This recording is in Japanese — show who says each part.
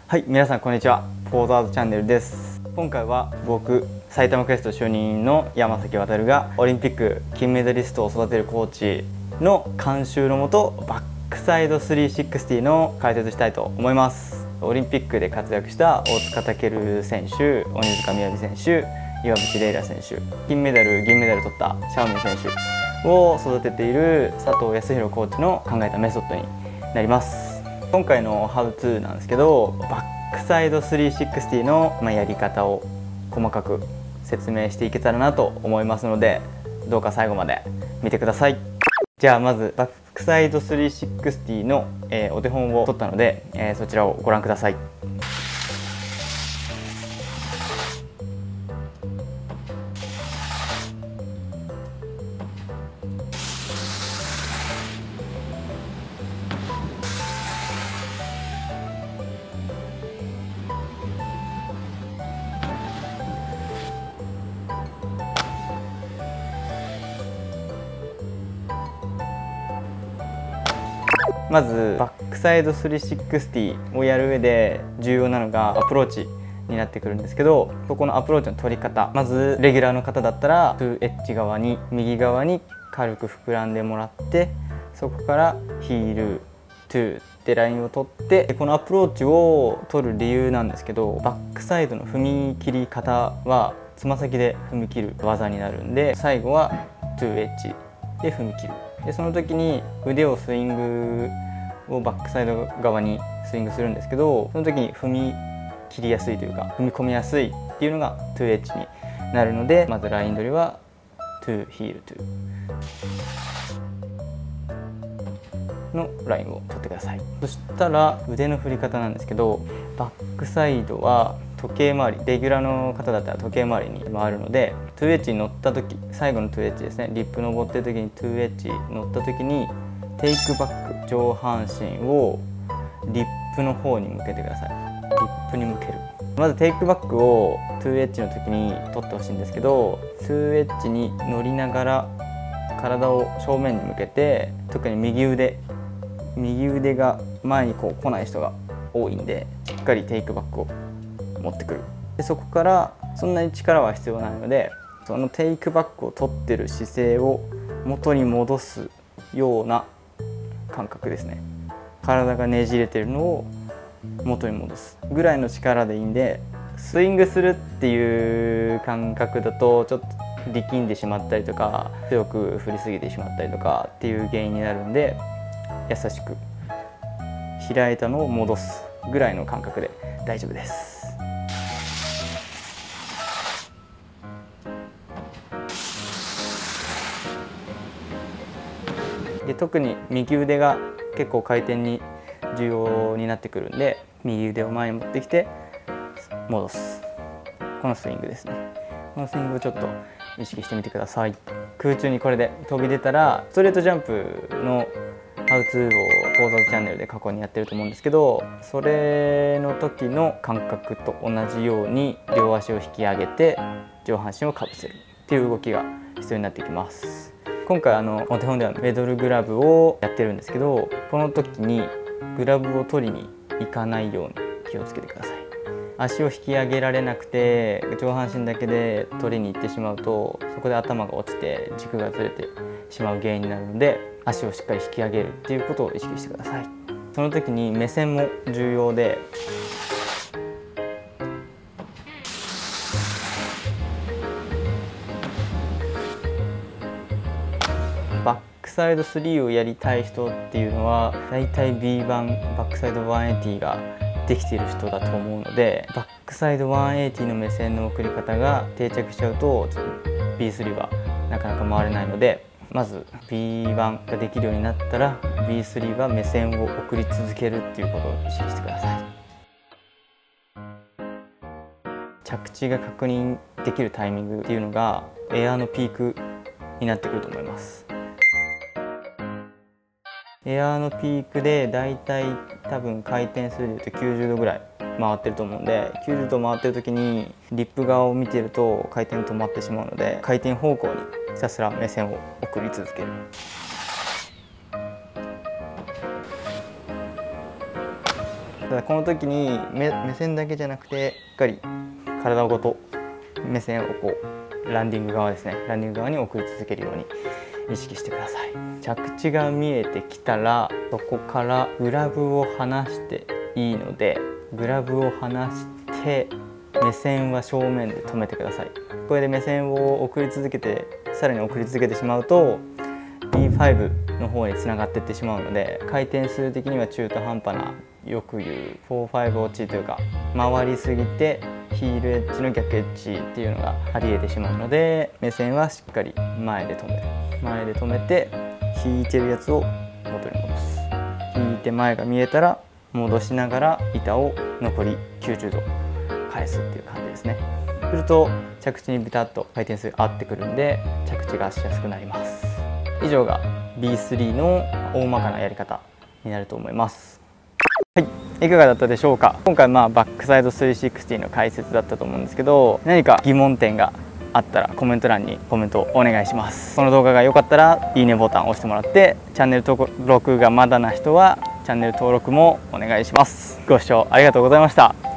Speaker 1: はい、皆さんこんにちは。フォーザーズチャンネルです。今回は僕、埼玉クエスト就任の山崎渉がオリンピック金メダリストを育てるコーチの監修のもと、バックサイド360の解説したいと思います。オリンピックで活躍した大塚健選手、鬼塚雅選手、岩渕麗楽選手、金メダル、銀メダル取ったシャオミン選手を育てている佐藤康弘コーチの考えたメソッドになります。今回のハウツーなんですけど、バックサイド360のやり方を細かく説明していけたらなと思いますので、どうか最後まで見てください。じゃあまずバックサイド360の、お手本を取ったので、そちらをご覧ください。まずバックサイド360をやる上で重要なのがアプローチになってくるんですけど、そこのアプローチの取り方、まずレギュラーの方だったら2エッジ側に右側に軽く膨らんでもらって、そこからヒール2ってラインを取って、このアプローチを取る理由なんですけど、バックサイドの踏み切り方はつま先で踏み切る技になるんで、最後は2エッジで踏み切る。でその時に腕をスイングをバックサイド側にスイングするんですけど、その時に踏み切りやすいというか踏み込みやすいっていうのが2エッジになるので、まずライン取りは2ヒール2のラインを取ってください。そしたら腕の振り方なんですけど、バックサイドは時計回り、レギュラーの方だったら時計回りに回るので、2エッジに乗った時、最後の2エッジですね、リップ登ってる時に2エッジ乗った時にテイクバック、上半身をリップの方に向けてください。リップに向ける。まずテイクバックを2エッジの時に取ってほしいんですけど、2エッジに乗りながら体を正面に向けて、特に右腕が前にこう来ない人が多いんで、しっかりテイクバックを持ってくる。でそこからそんなに力は必要ないので、そのテイクバックを取ってる姿勢を元に戻すような感覚ですね。体がねじれてるのを元に戻すぐらいの力でいいんで、スイングするっていう感覚だとちょっと力んでしまったりとか、強く振りすぎてしまったりとかっていう原因になるんで、優しく開いたのを戻すぐらいの感覚で大丈夫です。で特に右腕が結構回転に重要になってくるんで、右腕を前に持ってきて戻す、このスイングですね。このスイングをちょっと意識してみてください。空中にこれで飛び出たら、ストレートジャンプのハウツーをフォーザーズチャンネルで過去にやってると思うんですけど、それの時の感覚と同じように両足を引き上げて上半身をかぶせるっていう動きが必要になってきます。今回お手本ではメドルグラブをやってるんですけど、この時にグラブを取りに行かないように気をつけてください。足を引き上げられなくて上半身だけで取りに行ってしまうと、そこで頭が落ちて軸がずれてしまう原因になるので、足をしっかり引き上げるっていうことを意識してください。その時に目線も重要で、バックサイド3をやりたい人っていうのはだいたい B 版バックサイド180ができている人だと思うので、バックサイド180の目線の送り方が定着しちゃうと B3 はなかなか回れないので、まず B 版ができるようになったら B3 は目線を送り続けるっていうことを意識してください。着地が確認できるタイミングっていうのがエアのピークになってくると思います。エアーのピークでだいたい多分回転数でいうと90度ぐらい回ってると思うんで、90度回ってる時にリップ側を見てると回転止まってしまうので、回転方向にひたすら目線を送り続ける。 ただこの時に目線だけじゃなくてしっかり体ごと目線をこうランディング側ですね、ランディング側に送り続けるように意識してください。着地が見えてきたらそこからグラブを離していいので、グラブを離して目線は正面で止めてください。これで目線を送り続けてさらに送り続けてしまうと B5 の方につながっていってしまうので、回転数的には中途半端な、よく言う4-5落ちというか回りすぎてヒールエッジの逆エッジっていうのがありえてしまうので、目線はしっかり前で止める、前で止めて引いてるやつを元に戻す、引いて前が見えたら戻しながら板を残り90度返すっていう感じですね。すると着地にビタッと回転数合ってくるんで着地がしやすくなります。以上が B3 の大まかなやり方になると思います。はい、いかがだったでしょうか。今回バックサイド360の解説だったと思うんですけど、何か疑問点があったらコメント欄にコメントお願いします。この動画が良かったらいいねボタンを押してもらって、チャンネル登録がまだな人はチャンネル登録もお願いします。ご視聴ありがとうございました。